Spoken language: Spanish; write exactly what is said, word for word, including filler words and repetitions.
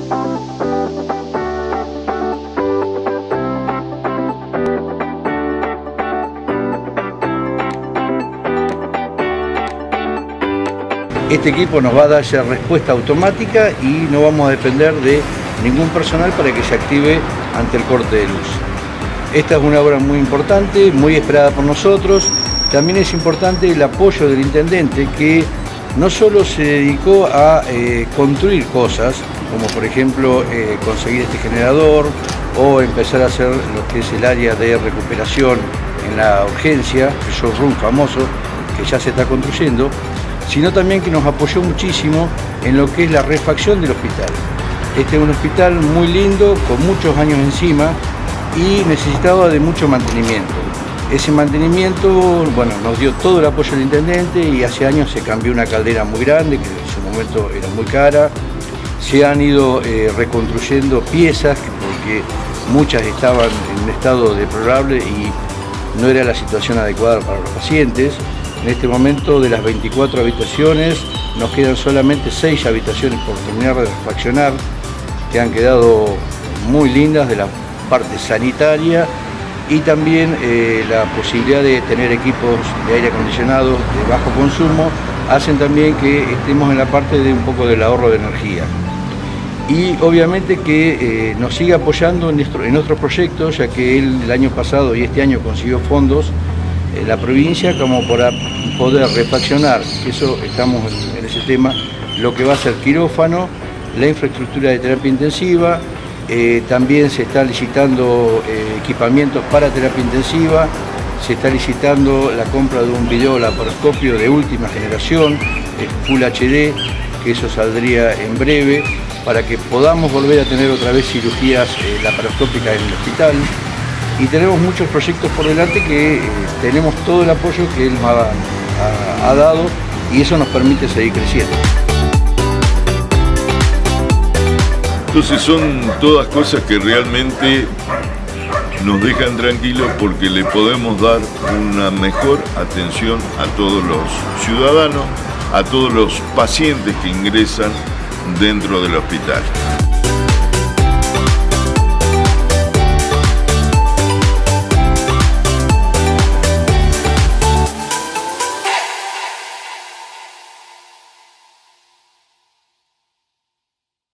Este equipo nos va a dar ya respuesta automática y no vamos a depender de ningún personal para que se active ante el corte de luz. Esta es una obra muy importante, muy esperada por nosotros. También es importante el apoyo del intendente, que no solo se dedicó a eh, construir cosas, como por ejemplo eh, conseguir este generador o empezar a hacer lo que es el área de recuperación en la urgencia, el showroom famoso que ya se está construyendo, sino también que nos apoyó muchísimo en lo que es la refacción del hospital. Este es un hospital muy lindo, con muchos años encima y necesitaba de mucho mantenimiento. Ese mantenimiento, bueno, nos dio todo el apoyo del intendente y hace años se cambió una caldera muy grande, que en su momento era muy cara. Se han ido eh, reconstruyendo piezas, porque muchas estaban en un estado deplorable y no era la situación adecuada para los pacientes. En este momento, de las veinticuatro habitaciones, nos quedan solamente seis habitaciones por terminar de refaccionar, que han quedado muy lindas de la parte sanitaria, y también eh, la posibilidad de tener equipos de aire acondicionado de bajo consumo hacen también que estemos en la parte de un poco del ahorro de energía. Y obviamente que eh, nos sigue apoyando en, nuestro, en otros proyectos, ya que él el año pasado y este año consiguió fondos en la provincia como para poder refaccionar, eso estamos en ese tema, lo que va a ser quirófano, la infraestructura de terapia intensiva, eh, también se está licitando eh, equipamientos para terapia intensiva, se está licitando la compra de un videolaparoscopio de última generación, Full H D, que eso saldría en breve, para que podamos volver a tener otra vez cirugías eh, laparoscópicas en el hospital. Y tenemos muchos proyectos por delante que eh, tenemos todo el apoyo que él nos ha, ha, ha dado, y eso nos permite seguir creciendo. Entonces son todas cosas que realmente nos dejan tranquilos, porque le podemos dar una mejor atención a todos los ciudadanos, a todos los pacientes que ingresan dentro del hospital.